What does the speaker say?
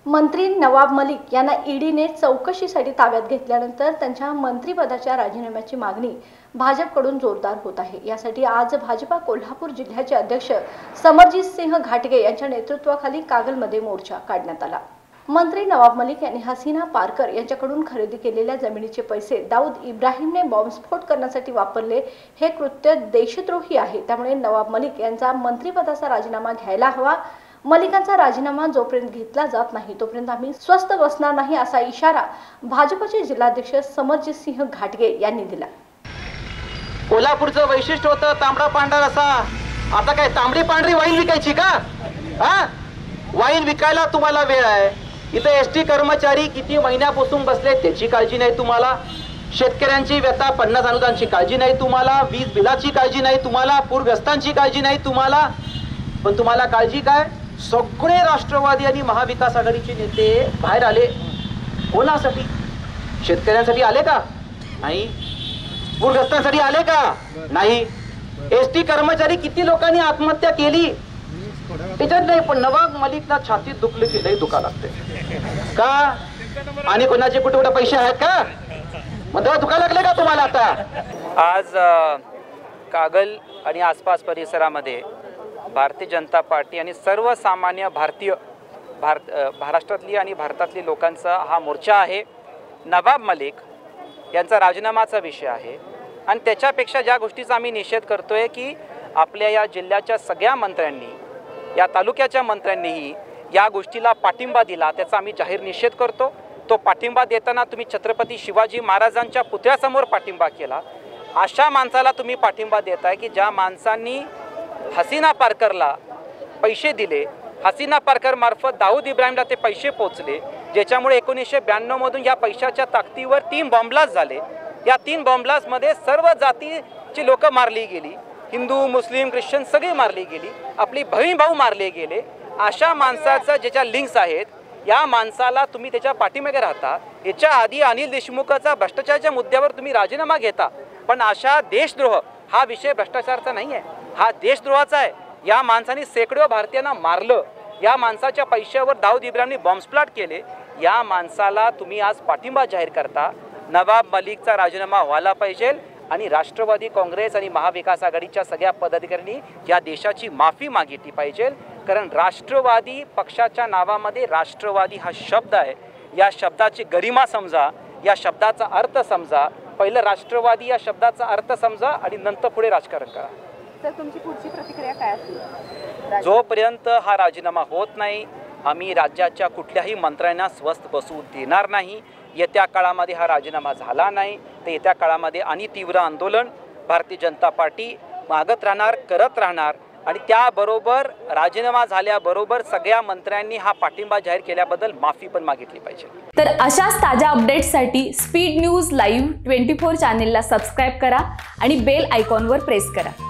मंत्री नवाब मलिक यांना ईडीने चौकशीसाठी ताब्यात घेतल्यानंतर त्यांच्या मंत्रिपदाच्या राजीनाम्याची मागणी भाजपकडून जोरदार होत आहे। यासाठी आज भाजपा कोल्हापूर जिल्ह्याचे अध्यक्ष समरजित सिंह घाटगे यांच्या नेतृत्वाखाली कागलमध्ये मोर्चा काढण्यात आला। मंत्री नवाब मलिक यांनी हसीना पारकर यांच्याकडून खरेदी केलेल्या जमिनीचे पैसे दाऊद इब्राहिमने बॉम्बस्फोट करण्यासाठी वापरले, हे कृत्य देशद्रोही आहे। त्यामुळे नवाब मलिक यांचा मंत्रिपदाचा राजीनामा घ्यायला हवा। मलिकांचा राजीनामा जोपर्यंत घेतला जात नाही तोपर्यंत आम्ही स्वस्थ बसणार नाही, असा इशारा भाजपचे जिल्हाध्यक्ष समरजित सिंह घाटगे यांनी दिला। कोल्हापूरचं वैशिष्ट्य होतं तांबडा पांढरा रसा, आता काय तांबडी पांढरी वाईन विकायची का? वाईन विकायला तुम्हाला वेळ आहे? इथे एसटी कर्मचारी किती महिन्यापासून बसले त्याची काळजी नाही तुम्हाला, शेतकऱ्यांची व्यथा 50 अनुदानाची काळजी नाही तुम्हाला, वीज बिलाची काळजी नाही तुम्हाला, पूरग्रस्तांची काळजी नाही तुम्हाला, पण तुम्हाला काळजी काय? सगळे राष्ट्रवादी आणि महाविकास आघाडीचे नेते बाहेर आले। कोणासाठी? शेतकऱ्यांसाठी आले का? नाही। पूरग्रस्तांसाठी आले का? नाही। एसटी कर्मचारी किती लोकांनी आत्महत्या केली त्याच्यात नाही, पण नवाब मलिकला छातीत दुखले की लई दुखा लागते का? आणि कोणाचे कुठे कुठे पैसे आहेत का? मग तेव्हा दुखा लागले का तुम्हाला? आता आज कागल आणि आसपास परिसरामध्ये भारतीय जनता पार्टी आणि सर्वसामान्य महाराष्ट्रातली आणि भारतातली लोकांचा हा मोर्चा आहे। नवाब मलिक यांचा राजीनामाचा विषय आहे आणि त्याच्यापेक्षा ज्या गोष्टीचा आम्ही निषेध करतोय की आपल्या या जिल्ह्याच्या सगळ्या मंत्र्यांनी, या तालुक्याच्या मंत्र्यांनीही या गोष्टीला पाठिंबा दिला, त्याचा आम्ही जाहीर निषेध करतो। तो पाठिंबा देताना तुम्ही छत्रपती शिवाजी महाराजांच्या पुतळ्यासमोर पाठिंबा केला। अशा माणसाला तुम्ही पाठिंबा देताय की ज्या माणसांनी हसीना पारकरला पैसे दिले, हसीना पारकर मार्फत दाऊद इब्राहिमला ते पैसे पोचले, ज्याच्यामुळे 1992 मधून या पैशाच्या ताकदीवर 3 बॉम्बलास्ट झाले। या 3 बॉम्बलास्टमध्ये सर्व जातीची लोक मारली गेली, हिंदू मुस्लिम ख्रिश्चन सगळी मारली गेली, आपली बहीण भाऊ मारले गेले। अशा माणसाचं ज्याच्या लिंक्स आहेत, या माणसाला तुम्ही त्याच्या पाठीमागे राहता। याच्या आधी अनिल देशमुखचा भ्रष्टाचाराच्या मुद्द्यावर तुम्ही राजीनामा घेता, पण अशा देशद्रोह हा विषय भ्रष्टाचाराचा नाही आहे, हा देशद्रोहाचा आहे। या माणसाने शेकडो भारतीयांना मारलं, या माणसाच्या पैशावर दाऊद इब्राहिमने बॉम्बस्फोट केले। या माणसाला तुम्ही आज पाठिंबा जाहीर करता। नवाब मलिकचा राजीनामा व्हायला पाहिजे आणि राष्ट्रवादी काँग्रेस आणि महाविकास आघाडीच्या सगळ्या पदाधिकाऱ्यांनी या देशाची माफी मागितली पाहिजे, कारण राष्ट्रवादी पक्षाच्या नावामध्ये राष्ट्रवादी हा शब्द आहे। या शब्दाची गरिमा समजा, या शब्दाचा अर्थ समजा। पहिलं राष्ट्रवादी या शब्दाचा अर्थ समजा आणि नंतर पुढे राजकारण करा। तर तुमची पुढची प्रतिक्रिया काय असेल? जोपर्यंत हा राजीनामा होत नाही आम्ही राज्याच्या कुठल्याही मंत्र्यांना स्वस्थ बसू देणार नाही। येत्या काळामध्ये हा राजीनामा झाला नाही तर येत्या काळामध्ये आणि तीव्र आंदोलन भारतीय जनता पार्टी मागत राहणार, करत राहणार आणि त्याबरोबर राजीनामा झाल्याबरोबर सगळ्या मंत्र्यांनी हा पाठिंबा जाहीर केल्याबद्दल माफी पण मागितली पाहिजे। तर अशाच ताज्या अपडेट्ससाठी स्पीड न्यूज लाईव्ह 24 चॅनेलला सबस्क्राईब करा आणि बेल आयकॉनवर प्रेस करा।